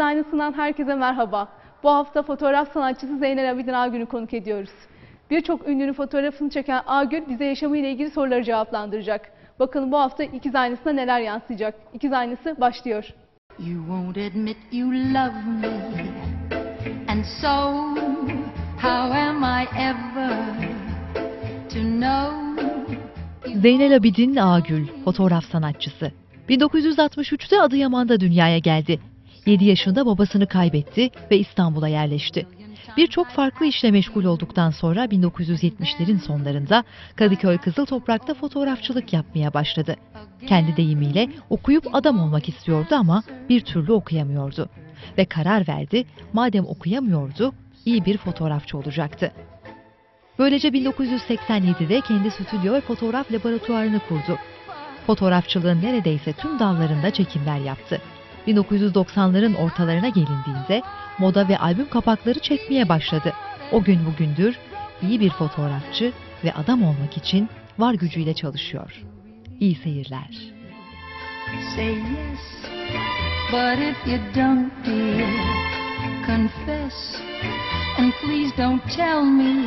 Aynası'ndan herkese merhaba. Bu hafta fotoğraf sanatçısı Zeynel Abidin Agül'ü konuk ediyoruz. Birçok ünlünün fotoğrafını çeken Agül bize yaşamıyla ilgili soruları cevaplandıracak. Bakalım bu hafta İkiz Aynası'na neler yansıyacak? İkiz Aynası başlıyor. You won't admit you love me, and so how am I ever to know? Zeynel Abidin Agül, fotoğraf sanatçısı. 1963'te Adıyaman'da dünyaya geldi. 7 yaşında babasını kaybetti ve İstanbul'a yerleşti. Birçok farklı işle meşgul olduktan sonra 1970'lerin sonlarında Kadıköy Kızıltoprak'ta fotoğrafçılık yapmaya başladı. Kendi deyimiyle okuyup adam olmak istiyordu ama bir türlü okuyamıyordu. Ve karar verdi, madem okuyamıyordu, iyi bir fotoğrafçı olacaktı. Böylece 1987'de kendi stüdyo ve fotoğraf laboratuvarını kurdu. Fotoğrafçılığın neredeyse tüm dallarında çekimler yaptı. 1990'ların ortalarına gelindiğinde moda ve albüm kapakları çekmeye başladı. O gün bugündür iyi bir fotoğrafçı ve adam olmak için var gücüyle çalışıyor. İyi seyirler. Say yes, but if you don't, dear, confess, and please don't tell me.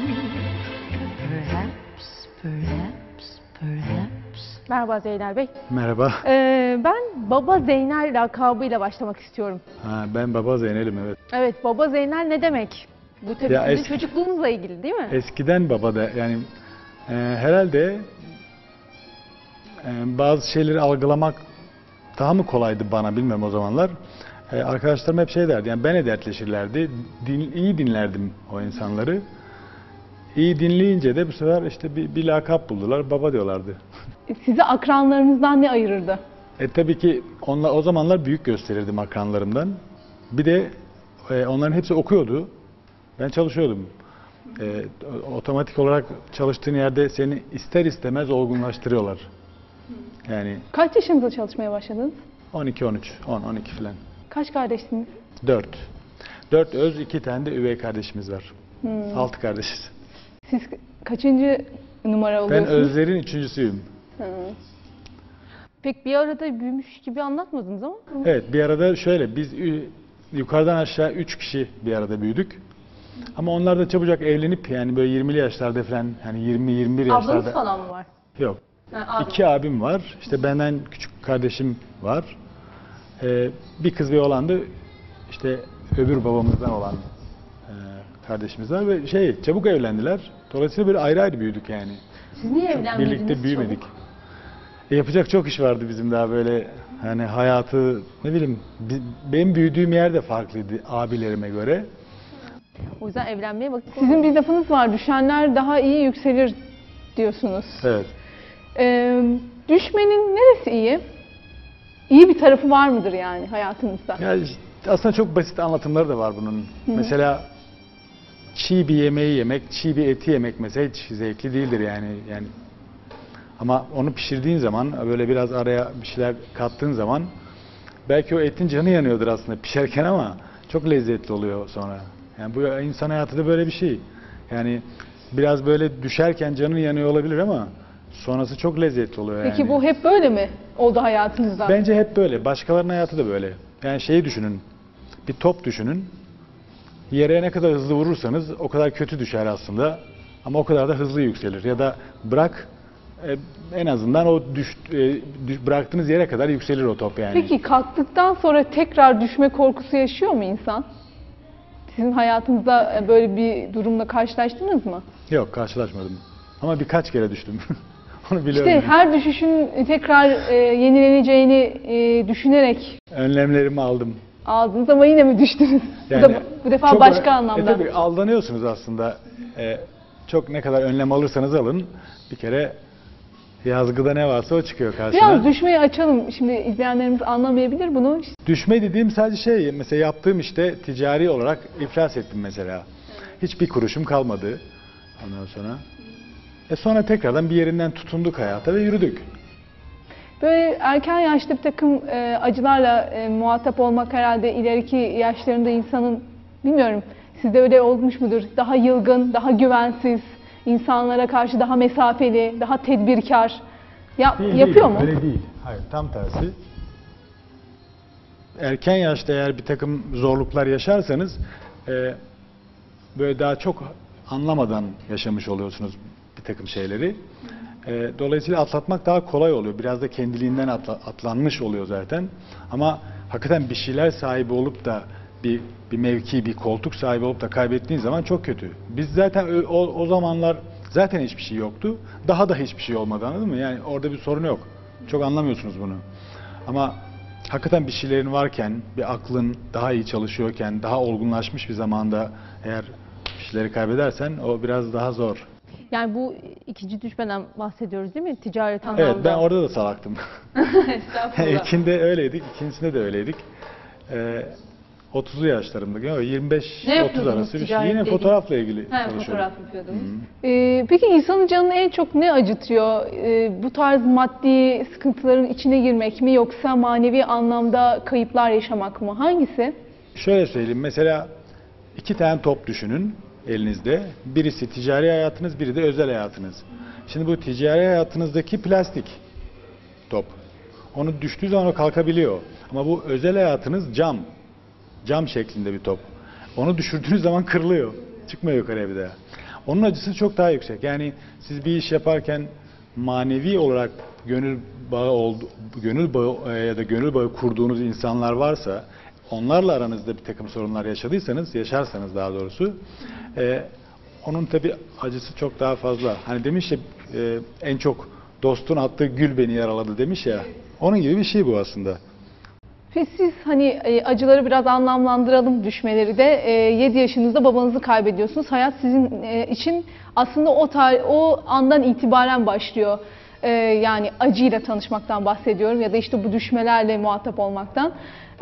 Perhaps. Merhaba Zeynel Bey. Merhaba. Ben Baba Zeynel lakabıyla başlamak istiyorum. Ben Baba Zeynel'im, evet. Evet, Baba Zeynel ne demek? Bu tabii Ya sizin çocukluğunuzla ilgili değil mi? Eskiden baba da yani herhalde bazı şeyleri algılamak daha mı kolaydı bana, bilmiyorum o zamanlar. Arkadaşlarım hep şey derdi, yani benle dertleşirlerdi. İyi dinlerdim o insanları. İyi dinleyince de bu sefer işte bir lakap buldular, baba diyorlardı. Sizi akranlarınızdan ne ayırırdı? Tabii ki o zamanlar büyük gösterirdim akranlarımdan. Bir de onların hepsi okuyordu. Ben çalışıyordum. Otomatik olarak çalıştığın yerde seni ister istemez olgunlaştırıyorlar. Yani Kaç yaşınızda çalışmaya başladınız? 12, 13, 10, 12 falan. Kaç kardeşsiniz? 4. 4 öz, 2 tane de üvey kardeşimiz var. 6 kardeşiz. Siz kaçıncı numara Ben oluyorsunuz? özlerin üçüncüsüyüm. Pek bir arada büyümüş gibi anlatmadınız ama. Evet, bir arada şöyle, biz yukarıdan aşağı 3 kişi bir arada büyüdük. Ama onlar da çabucak evlenip, yani böyle 20'li yaşlarda falan, hani 20-21 yaşlarda. Ablanız falan mı var? Yok. Ha, 2 abim var. İşte benden küçük kardeşim var. Bir kız bir oğlan da işte öbür babamızdan olan kardeşimiz var ve çabuk evlendiler. Dolayısıyla böyle ayrı ayrı büyüdük yani. Siz niye evlenmediniz? Birlikte büyümedik. Yapacak çok iş vardı bizim daha böyle, hani hayatı, ne bileyim, benim büyüdüğüm yer de farklıydı abilerime göre. O yüzden evlenmeye vakit. Sizin bir lafınız var, düşenler daha iyi yükselir diyorsunuz. Evet. Düşmenin neresi iyi? İyi bir tarafı var mıdır yani hayatınızda? Yani aslında çok basit anlatımları da var bunun. Mesela çiğ bir yemeği yemek, çiğ bir eti yemek mesela hiç zevkli değildir yani. Ama onu pişirdiğin zaman, böyle biraz araya bir şeyler kattığın zaman belki o etin canı yanıyordur aslında pişerken ama çok lezzetli oluyor sonra. Yani bu insan hayatı da böyle bir şey. Yani biraz böyle düşerken canın yanıyor olabilir ama sonrası çok lezzetli oluyor yani. Peki bu hep böyle mi oldu hayatınızda? Bence hep böyle. Başkalarının hayatı da böyle. Yani şeyi düşünün. Bir top düşünün. Yere ne kadar hızlı vurursanız o kadar kötü düşer aslında. Ama o kadar da hızlı yükselir. Ya da bırak, en azından o bıraktığınız yere kadar yükselir o top yani. Peki kalktıktan sonra tekrar düşme korkusu yaşıyor mu insan? Sizin hayatınızda böyle bir durumla karşılaştınız mı? Yok, karşılaşmadım. Ama birkaç kere düştüm. Onu biliyorum. İşte her düşüşün tekrar yenileneceğini düşünerek önlemlerimi aldım. aldınız ama yine mi düştünüz? Yani bu defa çok başka anlamda. Tabii aldanıyorsunuz aslında. Çok ne kadar önlem alırsanız alın, bir kere yazgıda ne varsa o çıkıyor karşına. Biraz düşmeyi açalım. Şimdi izleyenlerimiz anlamayabilir bunu. Düşme dediğim sadece mesela yaptığım işte ticari olarak iflas ettim mesela. Hiçbir kuruşum kalmadı ondan sonra. Sonra tekrardan bir yerinden tutunduk hayata ve yürüdük. Böyle erken yaşta bir takım acılarla muhatap olmak herhalde ileriki yaşlarında insanın, bilmiyorum, sizde öyle olmuş mudur? Daha yılgın, daha güvensiz, insanlara karşı daha mesafeli, daha tedbirkar yapıyor mu? Öyle değil. Hayır, tam tersi. erken yaşta eğer bir takım zorluklar yaşarsanız böyle daha çok anlamadan yaşamış oluyorsunuz bir takım şeyleri. Dolayısıyla atlatmak daha kolay oluyor. Biraz da kendiliğinden atlanmış oluyor zaten. Ama hakikaten bir şeyler sahibi olup da bir mevki, bir koltuk sahibi olup da kaybettiğin zaman çok kötü. Biz zaten o zamanlar zaten hiçbir şey yoktu. Daha da hiçbir şey olmadı, anladın mı? Yani orada bir sorun yok. Çok anlamıyorsunuz bunu. Ama hakikaten bir şeylerin varken, bir aklın daha iyi çalışıyorken, daha olgunlaşmış bir zamanda eğer bir şeyleri kaybedersen o biraz daha zor. Yani bu ikinci düşmeden bahsediyoruz değil mi? Ticaret anlamda. Evet, ben orada da salaktım. Estağfurullah. İlkinde öyleydik, ikincisinde de öyleydik. 30'lu yaşlarımda, 25-30 yapıyordunuz arası bir şey. ticaret Yine dediğin? fotoğrafla ilgili He, çalışıyordum. fotoğraf yapıyordunuz. Peki insanın canını en çok ne acıtıyor? Bu tarz maddi sıkıntıların içine girmek mi yoksa manevi anlamda kayıplar yaşamak mı? Hangisi? Şöyle söyleyeyim, mesela 2 tane top düşünün elinizde. Birisi ticari hayatınız, biri de özel hayatınız. Şimdi bu ticari hayatınızdaki plastik top. Onu düştüğü zaman o kalkabiliyor. Ama bu özel hayatınız cam. Cam şeklinde bir top. Onu düşürdüğünüz zaman kırılıyor. Çıkmıyor yukarıya bir daha. Onun acısı çok daha yüksek. Yani siz bir iş yaparken manevi olarak gönül bağı ya da gönül bağı kurduğunuz insanlar varsa, onlarla aranızda bir takım sorunlar yaşarsanız daha doğrusu, onun tabii acısı çok daha fazla. Hani demiş ya, en çok dostun attığı gül beni yaraladı demiş ya. Onun gibi bir şey bu aslında. Peki siz hani acıları biraz anlamlandıralım, düşmeleri de 7 yaşınızda babanızı kaybediyorsunuz. Hayat sizin için aslında o andan itibaren başlıyor. Yani acıyla tanışmaktan bahsediyorum ya da işte bu düşmelerle muhatap olmaktan.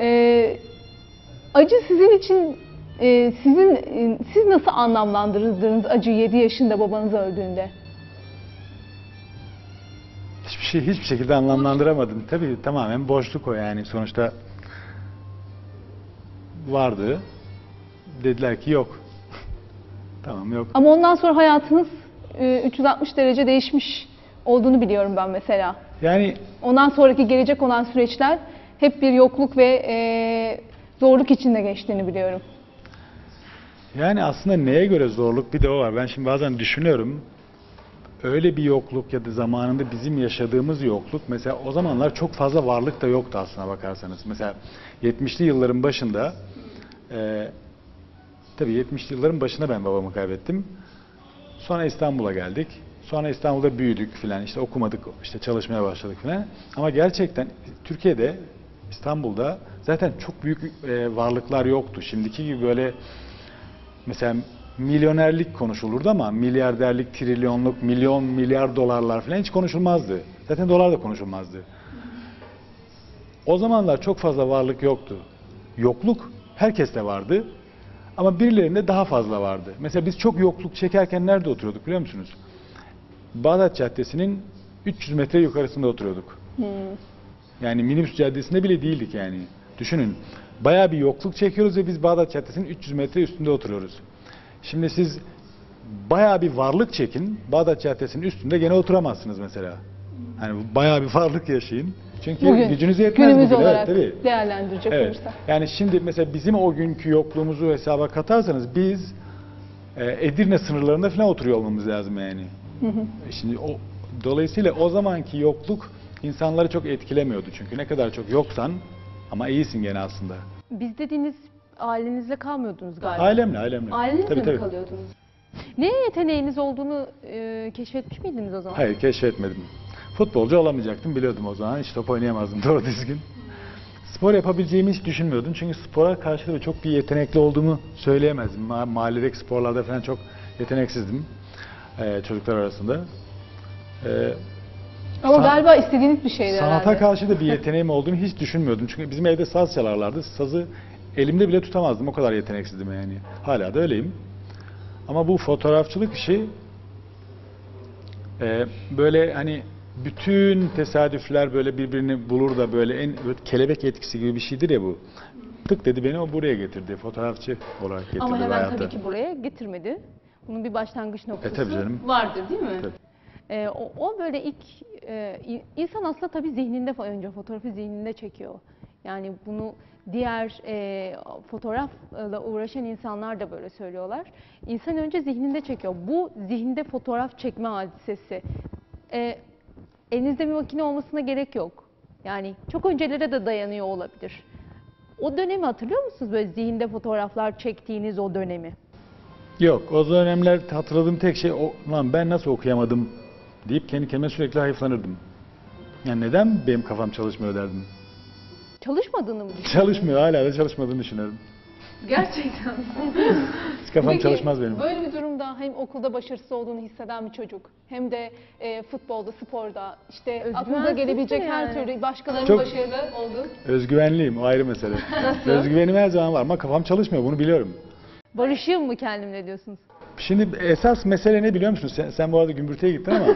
Acı sizin için siz nasıl anlamlandırdınız acıyı 7 yaşında babanız öldüğünde? Hiçbir şekilde anlamlandıramadım. Tabii tamamen boşluk o yani. Sonuçta vardı. Dediler ki yok. Tamam, yok. Ama ondan sonra hayatınız 360 derece değişmiş olduğunu biliyorum ben mesela. Yani Ondan sonraki gelecek olan süreçler hep bir yokluk ve zorluk içinde geçtiğini biliyorum. yani aslında neye göre zorluk, bir de o var. Ben şimdi bazen düşünüyorum. Öyle bir yokluk ya da zamanında bizim yaşadığımız yokluk, mesela o zamanlar çok fazla varlık da yoktu aslına bakarsanız. Mesela 70'li yılların başında, tabii 70'li yılların başında ben babamı kaybettim. Sonra İstanbul'a geldik. Sonra İstanbul'da büyüdük filan, işte okumadık, işte çalışmaya başladık filan. Ama gerçekten Türkiye'de, İstanbul'da zaten çok büyük varlıklar yoktu. Şimdiki gibi böyle mesela milyonerlik konuşulurdu ama milyarderlik, trilyonluk, milyon, milyar dolarlar falan hiç konuşulmazdı. Zaten dolar da konuşulmazdı. O zamanlar çok fazla varlık yoktu. Yokluk herkeste vardı ama birilerinde daha fazla vardı. Mesela biz çok yokluk çekerken nerede oturuyorduk biliyor musunuz? Bağdat Caddesi'nin 300 metre yukarısında oturuyorduk. Yani minibüs caddesinde bile değildik yani. Düşünün, bayağı bir yokluk çekiyoruz ve biz Bağdat Caddesi'nin 300 metre üstünde oturuyoruz. Şimdi siz bayağı bir varlık çekin, Bağdat Caddesi'nin üstünde gene oturamazsınız mesela. Yani bayağı bir varlık yaşayın. Çünkü gücünüz yetmez günümüz bugün. olarak Evet, tabii. değerlendirecek Evet. olursak. Yani şimdi mesela bizim o günkü yokluğumuzu hesaba katarsanız biz Edirne sınırlarında falan oturuyor olmamız lazım yani. Şimdi dolayısıyla o zamanki yokluk insanları çok etkilemiyordu. Çünkü ne kadar çok yoksan ama iyisin gene aslında. Biz dediğiniz ailenizle kalmıyordunuz galiba. Ailemle. Ailenizle Tabii, mi tabii. kalıyordunuz? Ne yeteneğiniz olduğunu keşfetmiş miydiniz o zaman? Hayır, keşfetmedim. Futbolcu olamayacaktım, biliyordum o zaman. Hiç top oynayamazdım doğru düzgün. Spor yapabileceğimi hiç düşünmüyordum. Çünkü spora karşı da çok bir yetenekli olduğumu söyleyemezdim. Mahalledeki sporlarda falan çok yeteneksizdim çocuklar arasında. Ama galiba istediğiniz bir şeydi Sanata herhalde. karşı da bir yeteneğim olduğunu hiç düşünmüyordum. Çünkü bizim evde saz çalarlardı. Sazı elimde bile tutamazdım. O kadar yeteneksizdim yani. Hala da öyleyim. Ama bu fotoğrafçılık işi böyle hani bütün tesadüfler böyle birbirini bulur da böyle kelebek etkisi gibi bir şeydir ya bu. Tık dedi, beni o buraya getirdi. Fotoğrafçı olarak getirdi Ama hemen hayata. tabii ki buraya getirmedi. Bunun bir başlangıç noktası tabii canım. vardır değil mi? Tabii. O böyle ilk insan aslında tabii zihninde önce fotoğrafı zihninde çekiyor. Yani bunu diğer fotoğrafla uğraşan insanlar da böyle söylüyorlar. İnsan önce zihninde çekiyor. Bu zihinde fotoğraf çekme hadisesi. Elinizde bir makine olmasına gerek yok. Yani çok öncelere de dayanıyor olabilir. O dönemi hatırlıyor musunuz? Böyle zihinde fotoğraflar çektiğiniz o dönemi. Yok, o dönemler hatırladığım tek şey lan ben nasıl okuyamadım deyip kendi kendime sürekli hayıflanırdım. Yani neden benim kafam çalışmıyor derdim. Çalışmadığını mı düşünüyorsunuz? Çalışmıyor, hala da çalışmadığını düşünüyorum. Gerçekten. Hiç kafam Peki, çalışmaz benim. böyle bir durumda hem okulda başarısız olduğunu hisseden bir çocuk hem de futbolda, sporda işte aklınıza Özgüvensizsin gelebilecek her yani. türlü başkalarının Çok- başarılı oldu. Özgüvenliyim, o ayrı mesele. Özgüvenim her zaman var ama kafam çalışmıyor, bunu biliyorum. Barışıyor mu kendimle diyorsunuz? Şimdi esas mesele ne biliyor musun? Sen bu arada gümbürtüye gittin ama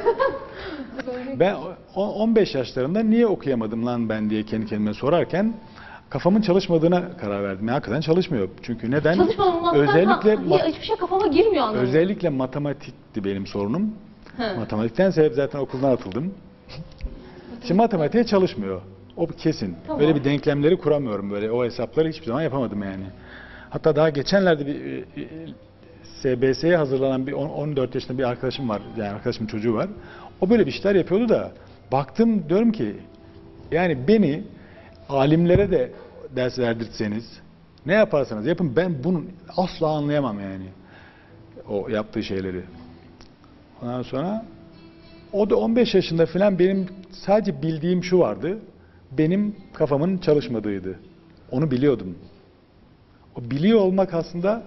ben 15 yaşlarında niye okuyamadım lan ben diye kendi kendime sorarken kafamın çalışmadığına karar verdim. Yani hakikaten çalışmıyor. Çünkü neden? Özellikle hiçbir şey kafama girmiyor anlamında. özellikle matematikti benim sorunum. Matematikten sebep zaten okuldan atıldım. Şimdi matematiğe çalışmıyor. O kesin. Böyle bir denklemleri kuramıyorum böyle. O hesapları hiçbir zaman yapamadım yani. Hatta daha geçenlerde bir SBS'ye hazırlanan bir 14 yaşında bir arkadaşım var. Yani arkadaşımın çocuğu var. O böyle bir işler yapıyordu da baktım diyorum ki yani beni alimlere de ders verdirtseniz ne yaparsanız yapın ben bunu asla anlayamam yani. O yaptığı şeyleri. Ondan sonra o da 15 yaşında falan benim sadece bildiğim şu vardı. Benim kafamın çalışmadığıydı. Onu biliyordum. O biliyor olmak aslında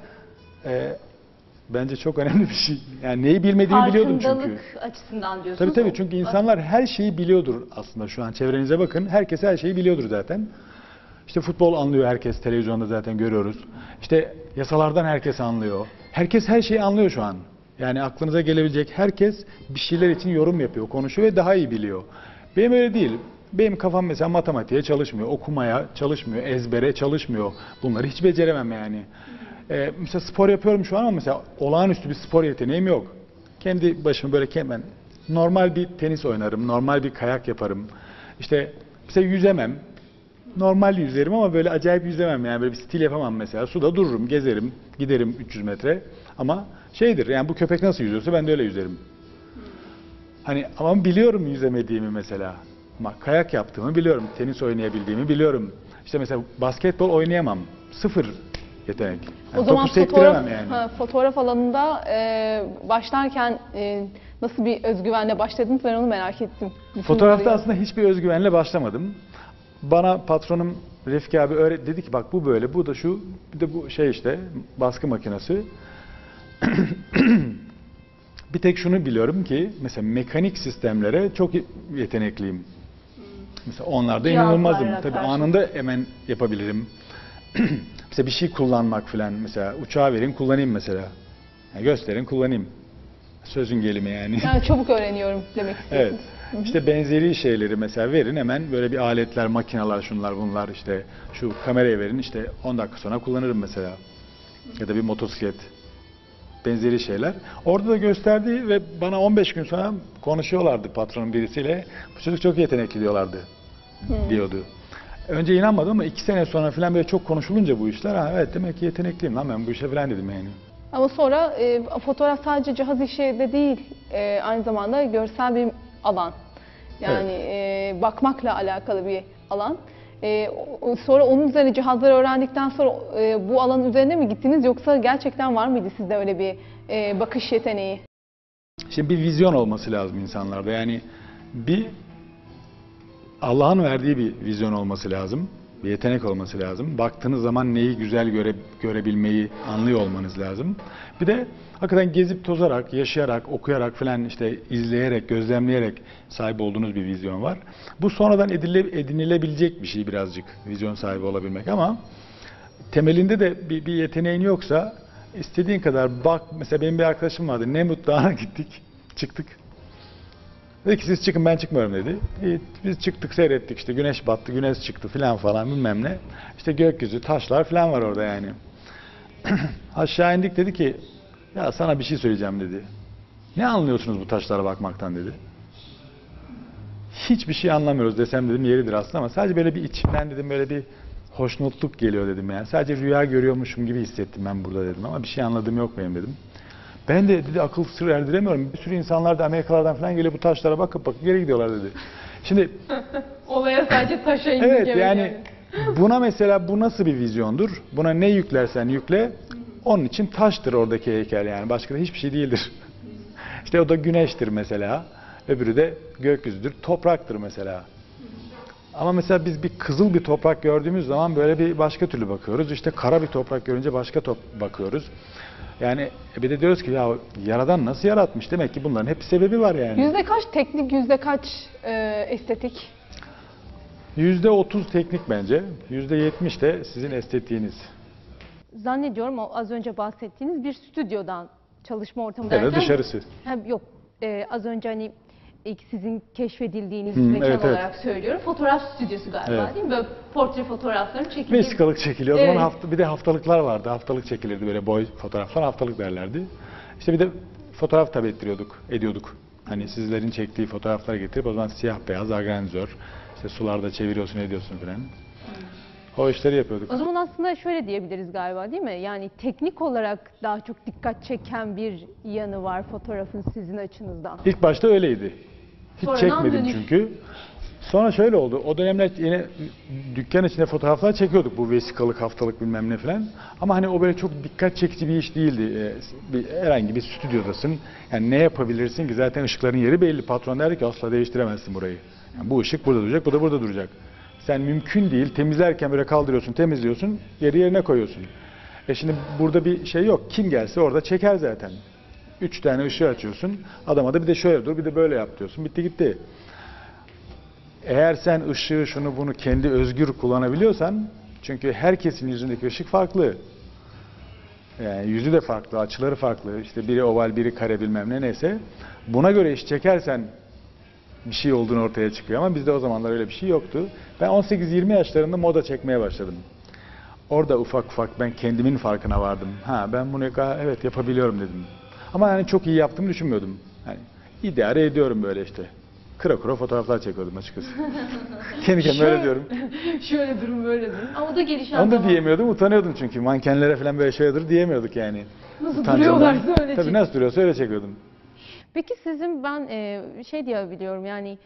bence çok önemli bir şey. Yani neyi bilmediğimi biliyordum çünkü. Farkındalık açısından diyorsunuz. Tabii çünkü insanlar her şeyi biliyordur aslında şu an çevrenize bakın. Herkes her şeyi biliyordur zaten. İşte futbol anlıyor herkes, televizyonda zaten görüyoruz. İşte yasalardan herkes anlıyor. Herkes her şeyi anlıyor şu an. Yani aklınıza gelebilecek herkes bir şeyler için yorum yapıyor, konuşuyor ve daha iyi biliyor. Benim öyle değil. Benim kafam mesela matematiğe çalışmıyor, okumaya çalışmıyor, ezbere çalışmıyor. Bunları hiç beceremem yani. Mesela spor yapıyorum şu an ama mesela olağanüstü bir spor yeteneğim yok. Kendi başıma böyle ben normal bir tenis oynarım, normal bir kayak yaparım. İşte mesela yüzemem. Normal yüzerim ama böyle acayip yüzemem yani böyle bir stil yapamam mesela. Suda dururum, gezerim, giderim 300 metre. Ama şeydir yani bu köpek nasıl yüzüyorsa ben de öyle yüzerim. Hani ama biliyorum yüzemediğimi mesela. Ama kayak yaptığımı biliyorum, tenis oynayabildiğimi biliyorum. İşte mesela basketbol oynayamam. Sıfır yetenek. Yani O zaman topu sektiremem yani. fotoğraf alanında başlarken nasıl bir özgüvenle başladınız ben onu merak ettim. Bütün Fotoğrafta bunları- aslında hiçbir özgüvenle başlamadım. Bana patronum Refik abi dedi ki bak bu böyle, bu da şu, bir de bu şey işte baskı makinesi. Bir tek şunu biliyorum ki mesela mekanik sistemlere çok yetenekliyim. Mesela onlarda inanılmazım. Tabii anında hemen yapabilirim. Mesela bir şey kullanmak falan mesela uçağı verin kullanayım mesela. Yani gösterin kullanayım. Sözün gelimi yani. Yani çabuk öğreniyorum demek Evet. istiyorsunuz. İşte benzeri şeyleri mesela verin hemen böyle bir aletler, makineler, şunlar bunlar işte şu kamerayı verin işte 10 dakika sonra kullanırım mesela. Ya da bir motosiklet. Benzeri şeyler. Orada da gösterdi ve bana 15 gün sonra konuşuyorlardı patronun birisiyle. Bu çocuk çok yetenekli diyorlardı. Diyordu. Önce inanmadım ama 2 sene sonra falan böyle çok konuşulunca bu işler ha evet demek ki yetenekliyim lan ben bu işe falan dedim yani. Ama sonra fotoğraf sadece cihaz işi de değil, aynı zamanda görsel bir alan. Yani bakmakla alakalı bir alan. Sonra onun üzerine cihazları öğrendikten sonra bu alanın üzerine mi gittiniz yoksa gerçekten var mıydı sizde öyle bir bakış yeteneği? Şimdi bir vizyon olması lazım insanlarda. Yani bir Allah'ın verdiği bir vizyon olması lazım. Bir yetenek olması lazım. Baktığınız zaman neyi güzel görebilmeyi anlıyor olmanız lazım. Bir de hakikaten gezip tozarak, yaşayarak, okuyarak falan işte izleyerek, gözlemleyerek sahip olduğunuz bir vizyon var. Bu sonradan edinilebilecek bir şey birazcık vizyon sahibi olabilmek ama temelinde de bir yeteneğin yoksa istediğin kadar bak. Mesela benim bir arkadaşım vardı. Nemrut Dağı'na gittik, çıktık. Dedi ki siz çıkın ben çıkmıyorum dedi. Biz çıktık seyrettik işte güneş battı, güneş çıktı falan bilmem ne. İşte gökyüzü, taşlar falan var orada yani. Aşağı indik dedi ki ya sana bir şey söyleyeceğim dedi. Ne anlıyorsunuz bu taşlara bakmaktan dedi. hiçbir şey anlamıyoruz desem dedim yeridir aslında ama sadece böyle bir içimden dedim böyle bir hoşnutluk geliyor dedim yani. Sadece rüya görüyormuşum gibi hissettim ben burada dedim ama bir şey anladığım yok benim dedim. Ben de dedi akıl sır erdiremiyorum. Bir sürü insanlar da Amerikalardan falan geliyor bu taşlara bakıp geri gidiyorlar dedi. Şimdi Olaya sadece taşa indik. evet yani buna mesela bu nasıl bir vizyondur? Buna ne yüklersen yükle onun için taştır oradaki heykel yani. Başka da hiçbir şey değildir. İşte o da güneştir mesela. Öbürü de gökyüzüdür. Topraktır mesela. Ama mesela biz bir kızıl bir toprak gördüğümüz zaman böyle bir başka türlü bakıyoruz. İşte kara bir toprak görünce başka bakıyoruz. Yani bir de diyoruz ki ya Yaradan nasıl yaratmış? Demek ki bunların hep sebebi var yani. Yüzde kaç teknik, yüzde kaç estetik? %30 teknik bence. %70 de sizin estetiğiniz. Zannediyorum o az önce bahsettiğiniz bir stüdyodan çalışma ortamı Evet derken... dışarısı. Yok, az önce hani ilk sizin keşfedildiğiniz Hmm, mekan evet, evet. olarak söylüyorum. Fotoğraf stüdyosu galiba Evet. değil mi? Böyle portre fotoğrafların çekildiği. Vesikalık çekiliyor. O Evet. zaman bir de haftalıklar vardı. Haftalık çekilirdi böyle boy fotoğraflar. Haftalık derlerdi. İşte bir de fotoğraf tabii ediyorduk. Hani sizlerin çektiği fotoğrafları getirip o zaman siyah beyaz agranzör. İşte sularda çeviriyorsun ediyorsun falan. O işleri yapıyorduk. O zaman aslında şöyle diyebiliriz galiba değil mi? Yani teknik olarak daha çok dikkat çeken bir yanı var fotoğrafın sizin açınızdan. İlk başta öyleydi. Hiç Sonradan çekmedim dönüş. çünkü. Sonra şöyle oldu. O dönemler yine dükkan içinde fotoğraflar çekiyorduk. Bu vesikalık, haftalık bilmem ne falan. Ama hani o böyle çok dikkat çekici bir iş değildi. Herhangi bir stüdyodasın. Yani ne yapabilirsin ki? Zaten ışıkların yeri belli. Patron der ki asla değiştiremezsin burayı. Yani bu ışık burada duracak, bu da burada duracak. Sen mümkün değil. Temizlerken böyle kaldırıyorsun, temizliyorsun. Yerine koyuyorsun. Şimdi burada bir şey yok. Kim gelse orada çeker zaten. 3 tane ışığı açıyorsun. Adama da bir de şöyle dur, bir de böyle yap diyorsun. Bitti gitti. Eğer sen ışığı şunu bunu kendi özgür kullanabiliyorsan, çünkü herkesin yüzündeki ışık farklı. Yani yüzü de farklı, açıları farklı. İşte biri oval, biri kare bilmem ne neyse. Buna göre iş çekersen bir şey olduğunu ortaya çıkıyor ama bizde o zamanlar öyle bir şey yoktu. Ben 18-20 yaşlarında moda çekmeye başladım. Orada ufak ufak ben kendimin farkına vardım. Ha ben bunu evet yapabiliyorum dedim. Ama yani çok iyi yaptığımı düşünmüyordum. Yani idare ediyorum böyle işte. Kıra kıra fotoğraflar çekiyordum açıkçası. Kendi kendime öyle diyorum. Şöyle durum böyle durum. Ama o da gelişen Onu da zaman. diyemiyordum, utanıyordum çünkü. Mankenlere falan böyle şeydir diyemiyorduk yani. Nasıl Utancımdan. duruyorlarsa öyle Tabii çekiyor. nasıl duruyorsa öyle çekiyordum. Peki sizin ben şey diyebiliyorum yani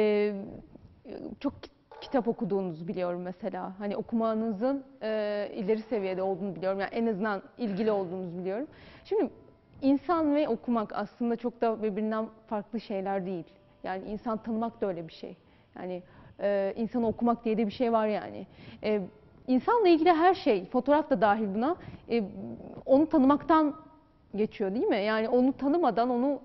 çok kitap okuduğunuzu biliyorum mesela. Hani okumanızın ileri seviyede olduğunu biliyorum. Yani en azından ilgili olduğunuzu biliyorum. Şimdi insan ve okumak aslında çok da birbirinden farklı şeyler değil. Yani insan tanımak da öyle bir şey. Yani insanı okumak diye de bir şey var yani. İnsanla ilgili her şey, fotoğraf da dahil buna, onu tanımaktan geçiyor değil mi? Yani onu tanımadan onu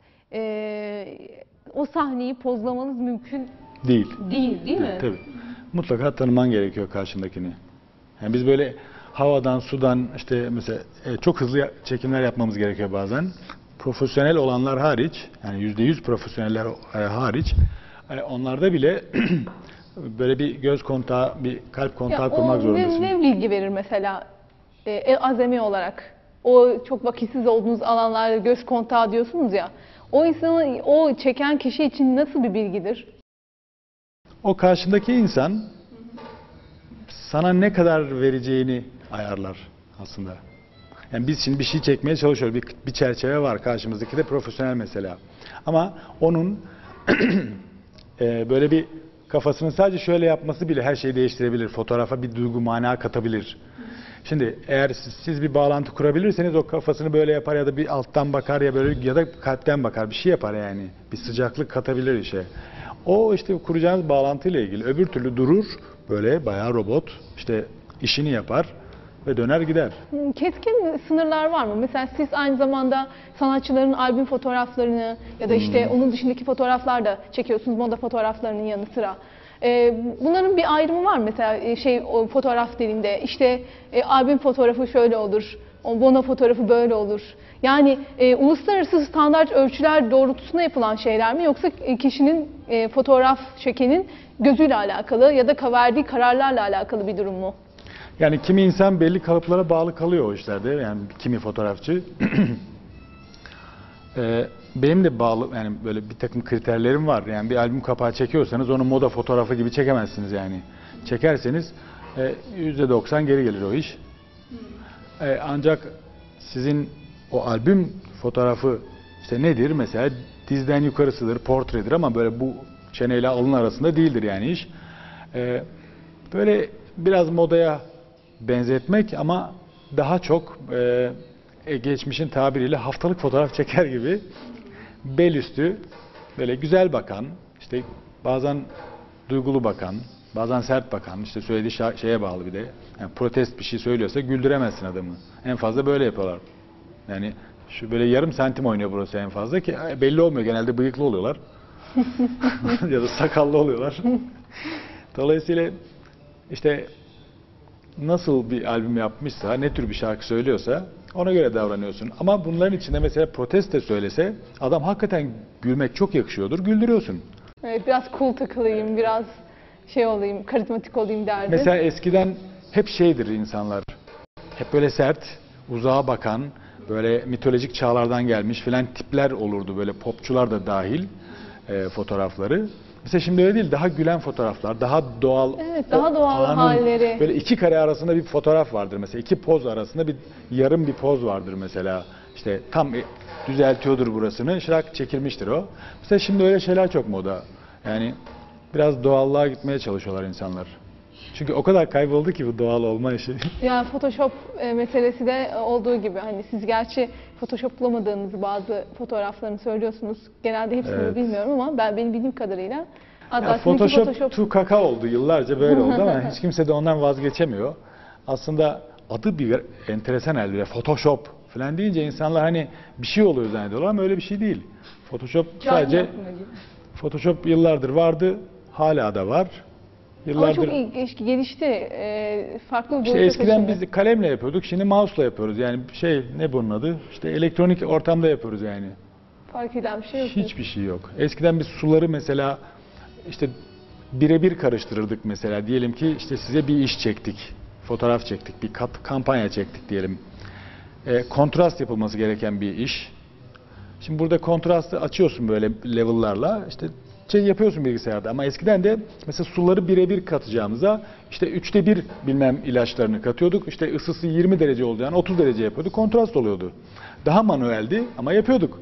o sahneyi pozlamanız mümkün Değil. değil mi? Tabii. Mutlaka tanıman gerekiyor karşındakini. Yani biz böyle havadan, sudan işte mesela çok hızlı çekimler yapmamız gerekiyor bazen. Profesyonel olanlar hariç, yani %100 profesyoneller hariç, onlarda bile böyle bir göz kontağı, bir kalp kontağı kurmak zorundasın. Ne bilgi verir mesela azami olarak? O çok vakitsiz olduğunuz alanlarda göz kontağı diyorsunuz ya. O insanı, o çeken kişi için nasıl bir bilgidir? O karşındaki insan sana ne kadar vereceğini ayarlar aslında. Yani biz şimdi bir şey çekmeye çalışıyoruz. Bir çerçeve var karşımızdaki de profesyonel mesela. Ama onun böyle bir kafasının sadece şöyle yapması bile her şeyi değiştirebilir. Fotoğrafa bir duygu, mana katabilir. Şimdi eğer siz bir bağlantı kurabilirseniz o kafasını böyle yapar ya da bir alttan bakar ya böyle ya da kalpten bakar. Bir şey yapar yani. Bir sıcaklık katabilir işe. O işte kuracağınız bağlantıyla ilgili. Öbür türlü durur böyle bayağı robot işte işini yapar ve döner gider. Keskin sınırlar var mı? Mesela siz aynı zamanda sanatçıların albüm fotoğraflarını ya da işte onun dışındaki fotoğraflar da çekiyorsunuz moda fotoğraflarının yanı sıra. Bunların bir ayrımı var mı? Mesela o fotoğraf dediğinde işte albüm fotoğrafı şöyle olur, o bono fotoğrafı böyle olur. Yani uluslararası standart ölçüler doğrultusunda yapılan şeyler mi yoksa kişinin fotoğraf çekenin gözüyle alakalı ya da verdiği kararlarla alakalı bir durum mu? Yani kimi insan belli kalıplara bağlı kalıyor o işlerde. Yani kimi fotoğrafçı. benim de bağlı yani böyle bir takım kriterlerim var. Yani bir albüm kapağı çekiyorsanız onu moda fotoğrafı gibi çekemezsiniz yani. Çekerseniz %90 geri gelir o iş. Ancak sizin o albüm fotoğrafı işte nedir? Mesela dizden yukarısıdır, portredir ama böyle bu çeneyle alın arasında değildir yani iş. Böyle biraz modaya benzetmek ama daha çok geçmişin tabiriyle haftalık fotoğraf çeker gibi bel üstü böyle güzel bakan, işte bazen duygulu bakan, bazen sert bakan, işte söylediği şeye bağlı bir de. Yani protest bir şey söylüyorsa güldüremezsin adamı. En fazla böyle yapıyorlar. Yani şu böyle yarım santim oynuyor burası en fazla ki belli olmuyor. Genelde bıyıklı oluyorlar. Ya da sakallı oluyorlar. Dolayısıyla işte nasıl bir albüm yapmışsa, ne tür bir şarkı söylüyorsa ona göre davranıyorsun. Ama bunların içinde mesela protest de söylese adam hakikaten gülmek çok yakışıyordur. Güldürüyorsun. Evet, biraz cool takılayım, biraz şey olayım, karizmatik olayım derdi. Mesela eskiden hep şeydir insanlar. Hep böyle sert, uzağa bakan, böyle mitolojik çağlardan gelmiş filan tipler olurdu. Böyle popçular da dahil fotoğrafları. Mesela şimdi öyle değil. Daha gülen fotoğraflar, daha doğal. Evet, daha doğal anın halleri. Böyle iki kare arasında bir fotoğraf vardır mesela. İki poz arasında bir yarım bir poz vardır mesela. İşte tam düzeltiyordur burasını. Şırak çekilmiştir o. Mesela şimdi öyle şeyler çok moda. Yani biraz doğallığa gitmeye çalışıyorlar insanlar. Çünkü o kadar kayboldu ki bu doğal olma işi. Yani Photoshop meselesi de olduğu gibi hani siz gerçi Photoshop bulamadığınız bazı fotoğraflarını söylüyorsunuz. Genelde hepsini Evet. bilmiyorum ama benim bildiğim kadarıyla Ya hatta sizinki Photoshop to kaka oldu. Yıllarca böyle oldu ama hiç kimse de ondan vazgeçemiyor. Aslında adı bir enteresan elde. Photoshop falan deyince insanlar hani bir şey oluyor zannediyorlar ama öyle bir şey değil. Photoshop sadece Photoshop yıllardır vardı. Hala da var. Ama Yıllardır. çok gelişti. Farklı bir İşte boyuta eskiden taşındı. biz kalemle yapıyorduk. Şimdi mouse'la yapıyoruz. Yani ne bunun adı? İşte elektronik ortamda yapıyoruz yani. Fark eden bir şey yok. Hiçbir şey yok. Eskiden biz suları mesela işte birebir karıştırırdık mesela. Diyelim ki işte size bir iş çektik. Fotoğraf çektik. Bir kampanya çektik diyelim. Kontrast yapılması gereken bir iş. Şimdi burada kontrastı açıyorsun böyle level'larla. İşte yapıyorsun bilgisayarda ama eskiden de mesela suları birebir katacağımıza işte 1/3 bilmem ilaçlarını katıyorduk. İşte ısısı 20 derece olacağını 30 derece yapıyorduk. Kontrast oluyordu. Daha manueldi ama yapıyorduk.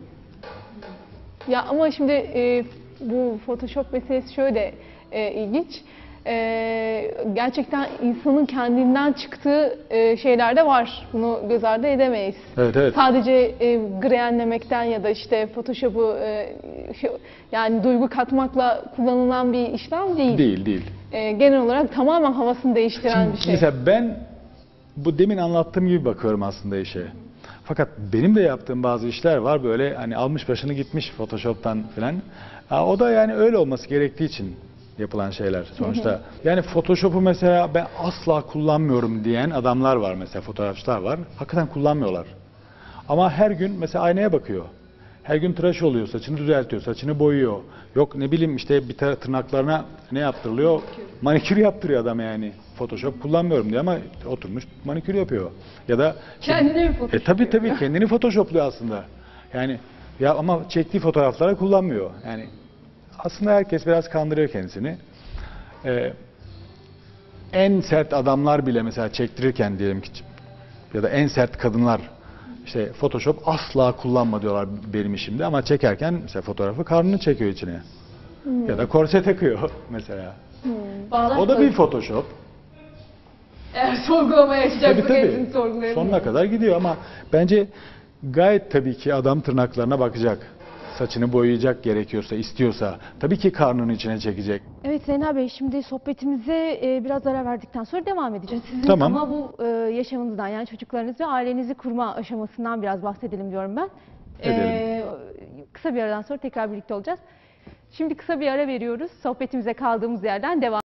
Ya ama şimdi bu Photoshop meselesi şöyle ilginç. Gerçekten insanın kendinden çıktığı şeyler de var. Bunu göz ardı edemeyiz. Evet, evet. Sadece grainlemekten ya da işte Photoshop'u yani duygu katmakla kullanılan bir işlem değil. Değil. Genel olarak tamamen havasını değiştiren Şimdi bir şey. mesela ben bu demin anlattığım gibi bakıyorum aslında işe. Fakat benim de yaptığım bazı işler var böyle hani almış başını gitmiş Photoshop'tan filan. O da yani öyle olması gerektiği için yapılan şeyler sonuçta. Yani Photoshop'u mesela ben asla kullanmıyorum diyen adamlar var mesela, fotoğrafçılar var. Hakikaten kullanmıyorlar. Ama her gün mesela aynaya bakıyor. Her gün tıraş oluyor, saçını düzeltiyor, saçını boyuyor. Yok ne bileyim işte bir tırnaklarına ne yaptırılıyor? Manikür yaptırıyor adam yani. Photoshop kullanmıyorum diyor ama oturmuş manikür yapıyor. Ya da Kendini mi Photoshop tabii kendini Photoshopluyor aslında. Yani ya ama çektiği fotoğrafları kullanmıyor. Yani aslında herkes biraz kandırıyor kendisini. En sert adamlar bile mesela çektirirken diyelim ki ya da en sert kadınlar işte Photoshop asla kullanma diyorlar benim işimde ama çekerken mesela fotoğrafı karnını çekiyor içine. Ya da korse takıyor mesela. O da bir Photoshop. Eğer sorgulamaya açacak Tabii. Sonuna kadar gidiyor ama bence gayet tabii ki adam tırnaklarına bakacak. Saçını boyayacak gerekiyorsa, istiyorsa. Tabii ki karnının içine çekecek. Evet Zeynel Bey, şimdi sohbetimize biraz ara verdikten sonra devam edeceğiz. Sizin Tamam. ama bu yaşamınızdan, yani çocuklarınız ve ailenizi kurma aşamasından biraz bahsedelim diyorum ben. Edelim. Kısa bir aradan sonra tekrar birlikte olacağız. Şimdi kısa bir ara veriyoruz. Sohbetimize kaldığımız yerden devam